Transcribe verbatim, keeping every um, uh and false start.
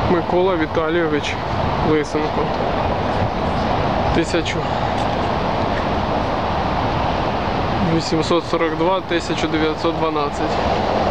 Микола Віталійович Лисенко. тисяча вісімсот сорок два — тисяча дев'ятсот дванадцять.